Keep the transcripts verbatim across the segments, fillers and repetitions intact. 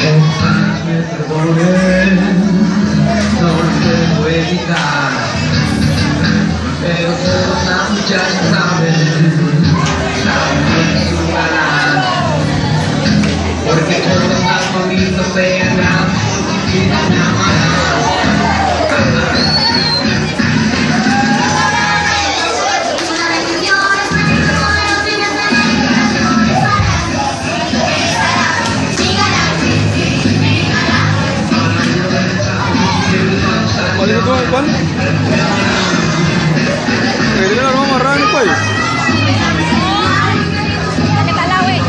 Ojalá me perdonen, no lo puedo evitar, pero todas las muchachas saben, saben que es un galán, porque todos las bonitos vengan, porque quieren me amarán. ¿Cuál es tu cuál? ¿Que tiene la arma amarrada en el cuello? ¿Qué está la huella?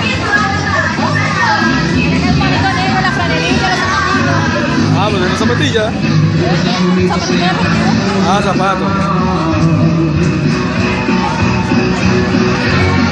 Tiene el manito negro, la franelilla, los zapatitos. Ah, pues tiene zapatilla. ¿Zapatilla deportiva? Ah, zapato.